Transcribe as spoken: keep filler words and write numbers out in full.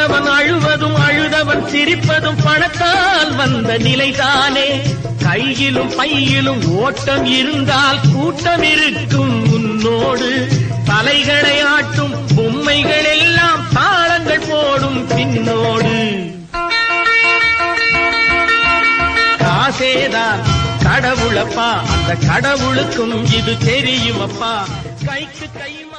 சிரித்தவன் அழுவதும் அழுதவன் சிரிப்பதும் பணத்தால் வந்த நிலைதானே. கையிலும் பையிலும் ஓட்டம் இருந்தால் கூட்டம் இருக்கும் உன்னோடு. தலைகளை ஆட்டும் பொம்மைகள் எல்லாம் தாளங்கள் போடும் பின்னோடு. காசேதான் கடவுளப்பா, அந்த கடவுளுக்கும் இது தெரியுமப்பா. கைக்கு கை